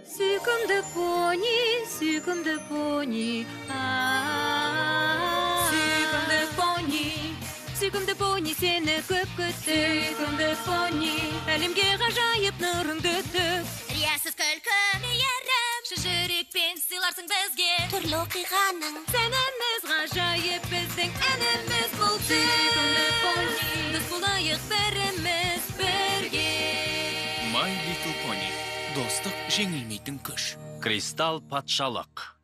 Сүйкімді пони, сүйкімді пони. Сүйкімді пони, сені көп күтті. Сүйкімді пони, әлемге ғажайып нұрыңды төк. Риясыз күлкі мейірім, жүрекпен сыйларсың бізге түрлі оқиғаның. Сәніміз ғажайып, біздің әніміз бұл. Сүйкімді пони, дос болайық бәріміз бірге. My Little Pony. Достық жеңілмейтін күш. Кристалл патшалық.